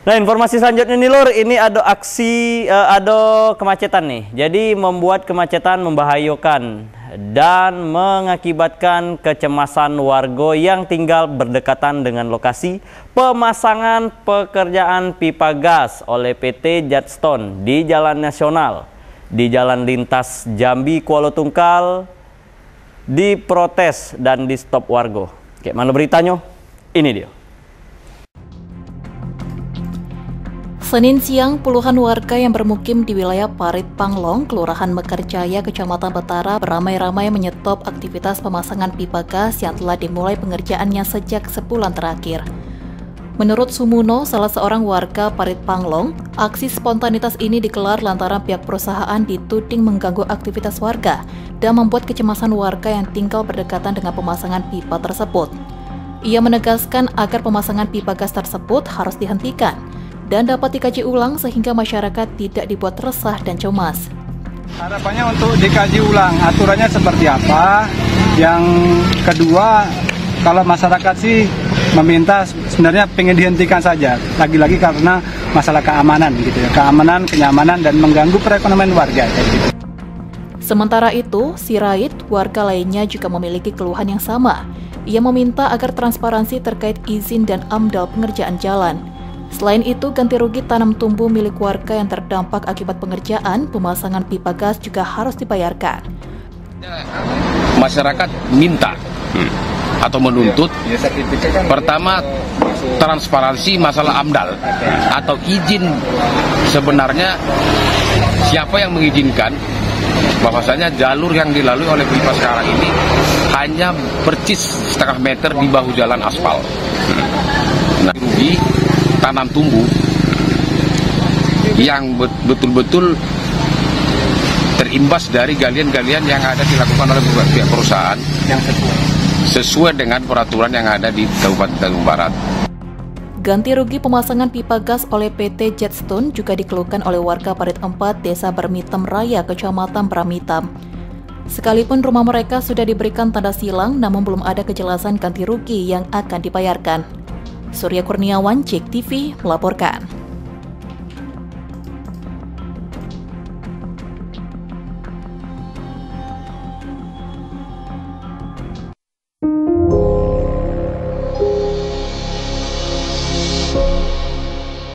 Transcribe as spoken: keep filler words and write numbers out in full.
Nah, informasi selanjutnya nih Lur, ini ada aksi, uh, ada kemacetan nih. Jadi membuat kemacetan membahayakan dan mengakibatkan kecemasan warga yang tinggal berdekatan dengan lokasi pemasangan pekerjaan pipa gas oleh P T Jadstone di Jalan Nasional, di Jalan Lintas Jambi Kuala Tungkal, diprotes dan di stop warga. Kayak mana beritanya? Ini dia. Senin siang, puluhan warga yang bermukim di wilayah Parit Panglong, Kelurahan Mekarjaya, Kecamatan Betara, beramai-ramai menyetop aktivitas pemasangan pipa gas yang telah dimulai pengerjaannya sejak sebulan terakhir. Menurut Sumuno, salah seorang warga Parit Panglong, aksi spontanitas ini digelar lantaran pihak perusahaan dituding mengganggu aktivitas warga dan membuat kecemasan warga yang tinggal berdekatan dengan pemasangan pipa tersebut. Ia menegaskan agar pemasangan pipa gas tersebut harus dihentikan dan dapat dikaji ulang sehingga masyarakat tidak dibuat resah dan cemas. Harapannya untuk dikaji ulang aturannya seperti apa. Yang kedua, kalau masyarakat sih meminta sebenarnya pengen dihentikan saja. Lagi-lagi karena masalah keamanan gitu ya, keamanan, kenyamanan dan mengganggu perekonomian warga. Gitu. Sementara itu, Sirait, warga lainnya juga memiliki keluhan yang sama. Ia meminta agar transparansi terkait izin dan amdal pengerjaan jalan. Selain itu, ganti rugi tanam tumbuh milik warga yang terdampak akibat pengerjaan pemasangan pipa gas juga harus dibayarkan. Masyarakat minta hmm, atau menuntut, pertama transparansi masalah amdal atau izin. Sebenarnya siapa yang mengizinkan bahwasanya jalur yang dilalui oleh pipa sekarang ini hanya percis setengah meter di bahu jalan aspal. Hmm. Nah, rugi tanam tumbuh yang betul-betul terimbas dari galian-galian yang ada dilakukan oleh pihak perusahaan yang sesuai, sesuai dengan peraturan yang ada di Kabupaten Tanjung Barat. Ganti rugi pemasangan pipa gas oleh P T Jadstone juga dikeluhkan oleh warga Parit empat, Desa Bermitam Raya, Kecamatan Bermitam. Sekalipun rumah mereka sudah diberikan tanda silang, namun belum ada kejelasan ganti rugi yang akan dibayarkan. Surya Kurniawan, Cek T V, melaporkan.